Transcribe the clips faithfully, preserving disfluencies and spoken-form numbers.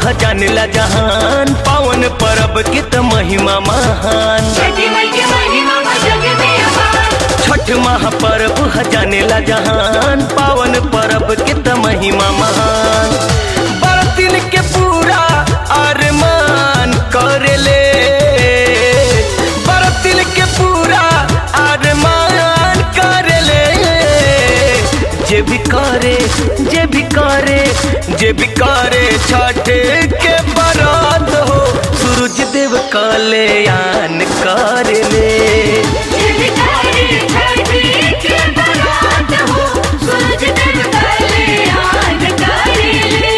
जानेला जहान, पावन परब की त महिमा महान। छठ महापर्व जानेला जहान, पावन परब की त महिमा महान। बरतिन के पूरा अरमान करेले, बरतिन के पूरा अरमान करेले। जे भी करे जे भी करे जे भी करे छठ के बरात हो, सूरज देव कल्याण करेले। जे भी करे छठ के बरात हो, सूरज देव कल्याण करेले।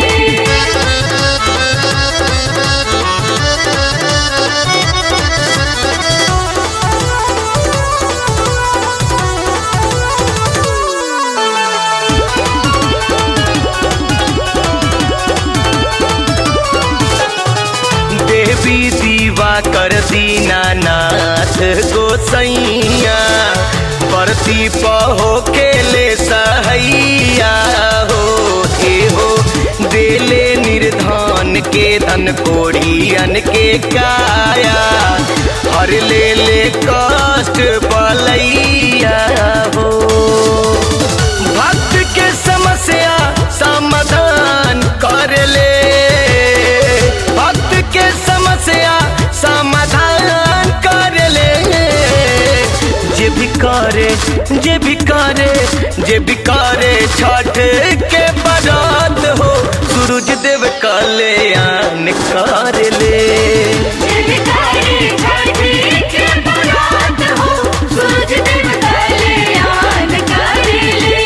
देवी दीवा कर दीनानाथ गोसैया, बरती पहो केले सहैया हो। ए हो देले निर्धन के धन कोढ़ियन के काया, हर ले ले कष्ट बलैया हो। भक्त के समस्या समाधान कर ले, भक्त के समस्या समाधान कर ले। जे भी करे जे भी करे जे भी करे छठ के बरात हो, सूरज देव कल्याण कर ले। जे भी करे छठ के बरात हो, सूरज देव कल्याण करेले।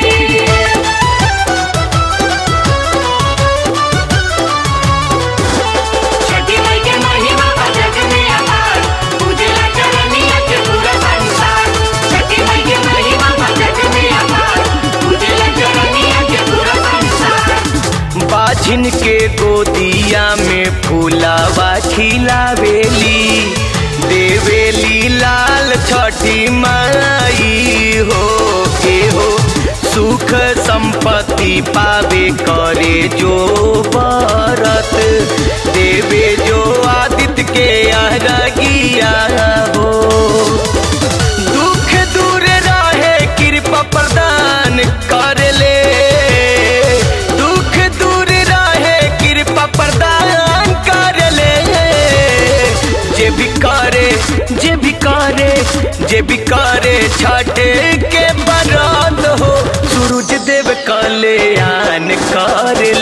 छठी माई के महिमा बा जग में अपार, पूजेला चरनिया के पूरा संसार। छठी माई के महिमा बा जग में अपार, पूजेला चरनिया के पूरा संसार। बाझिन के गोदिया में फूलावा खिलावेली, देवेली लाल छठी माई हो। के हो सुख संपत्ति पावे करे जो बरत, देवे जो आदित्य के अरगिया हो। दुख दूर रहे कृपा प्रदान कर ले, दुख दूर रहे कृपा प्रदान कर ले। जे भी करे जे भी करे जे भी करे छठ के बरात हो, सूरज देव कल्याण कर